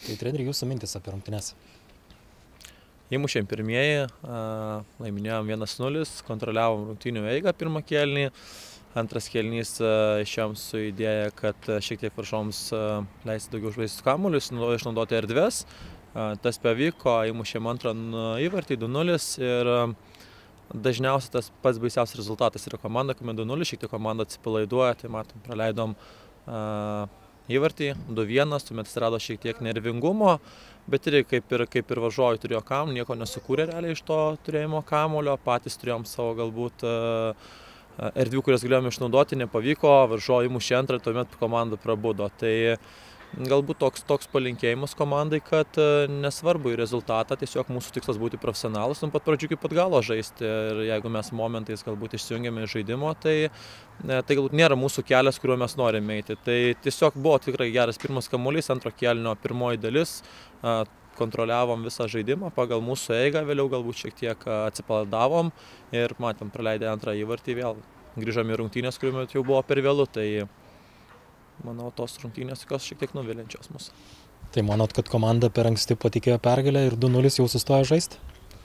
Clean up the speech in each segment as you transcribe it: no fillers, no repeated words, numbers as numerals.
Tai treneri, jūsų mintis apie rungtynes? Įmušėm pirmieji, laiminėjom 1-0, kontroliavom rungtynių eigą pirmą kėlinį. Antras kėlinys išėjom su idėja, kad šiek tiek varžovams leisti daugiau žaisti kamuolius, išnaudoti erdves. Tas pavyko, įmušėm antrą įvartį 2-0 ir dažniausiai tas pats baisiausias rezultatas yra komanda, kuomet 2-0, šiek tiek komanda atsipalaiduoja, tai matom, praleidom įvartį 2-1, tuomet atsirado šiek tiek nervingumo, bet ir kaip ir varžovai turėjo kamuolį, nieko nesukūrė realiai iš to turėjimo kamuolio, patys turėjom savo galbūt erdvių, kurias galėjome išnaudoti, nepavyko, varžovai įmušė antrą, tuomet komanda prabudo. Tai galbūt toks palinkėjimas komandai, kad nesvarbu į rezultatą, tiesiog mūsų tikslas būti profesionalus, nuo pat pradžių iki pat galo žaisti. Ir jeigu mes momentais galbūt išsijungiame iš žaidimo, tai galbūt nėra mūsų kelias, kuriuo mes norime eiti. Tai tiesiog buvo tikrai geras pirmas kamuolys, antro kėlinio pirmoji dalis, kontroliavom visą žaidimą pagal mūsų eigą, vėliau galbūt šiek tiek atsipalaidavom ir matėm, praleidę antrą įvartį vėl. Grįžom į rungtynės, kuriuo jau buvo per vėlu, tai manau, tos rungtynės šiek tiek nuvilinčios mūsų. Tai manot, kad komanda per anksti patikėjo pergalę ir 2-0 jau sustojo žaisti?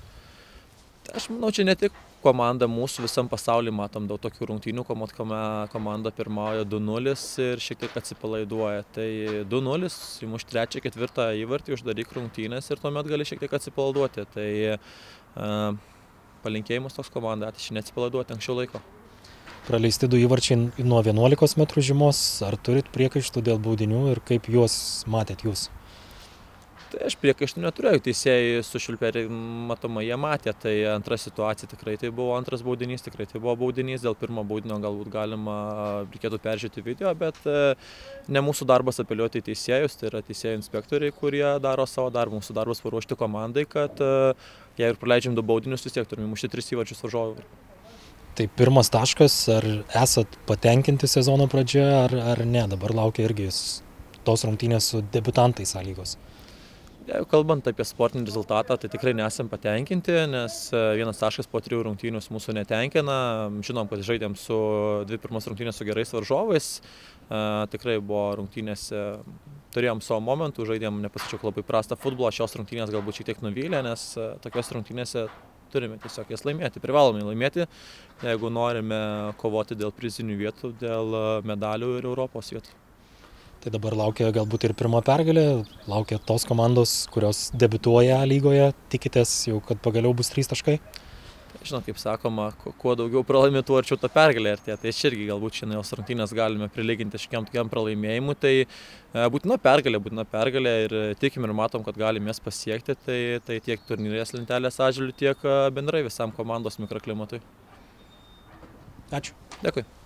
Aš manau, čia ne tik komanda, mūsų visam pasaulyje matom daug tokių rungtynių, kuomet komanda pirmauja 2-0 ir šiek tiek atsipalaiduoja. Tai 2-0, įmuš 3-4 įvartį, uždaryk rungtynės ir tuomet gali šiek tiek atsipalaiduoti. Tai palinkėjimas toks komandai, ateičiai neatsipalaiduoti anksčiau laiko. Praleisti 2 įvarčiai nuo 11 metrų žymos, ar turit priekaištų dėl baudinių ir kaip juos matėt jūs? Tai aš priekaištų neturėjau, teisėjai sušvilpė ir matomai jie matė, tai antra situacija tikrai tai buvo antras baudinys, tikrai tai buvo baudinys, dėl pirmo baudinio galbūt reikėtų peržiūrėti video, bet ne mūsų darbas apeliuoti į teisėjus, tai yra teisėjų inspektoriai, kurie daro savo darbą, mūsų darbas paruošti komandai, kad jei ir praleidžiam 2 baudinius, vis tiek turime įmušti 3 įvarčius varžovų. Tai pirmas taškas, ar esat patenkinti sezono pradžioje, ar ne, dabar laukia irgi tos rungtynės su debiutantais A-lygos? Jeigu kalbant apie sportinį rezultatą, tai tikrai nesam patenkinti, nes vienas taškas po 3 rungtynių mūsų netenkina. Žinom, kad žaidėm su 2 pirmas rungtynės su gerais varžovais. Tikrai buvo rungtynėse, turėjom savo momentų, žaidėm, nepasačiau, labai prastą futbolą. Šios rungtynės galbūt šiek tiek nuvylė, nes tokios rungtynėse turime tiesiog jas laimėti, privalome laimėti, jeigu norime kovoti dėl prizinių vietų, dėl medalių ir Europos vietų. Tai dabar laukia galbūt ir pirma pergalė, laukia tos komandos, kurios debiutuoja lygoje, tikitės jau, kad pagaliau bus 3 taškai? Žinot, kaip sakoma, kuo daugiau pralaimė, tuo arčiau tą pergalę artėja. Tai irgi galbūt šiandien jos rungtynės galime prilyginti šiokiam tokiam pralaimėjimui. Tai būtina pergalė ir tikim ir matom, kad galime jas pasiekti. Tai tiek turnyrės lentelės atžvilgiu, tiek bendrai visam komandos mikroklimatui. Ačiū. Dėkui.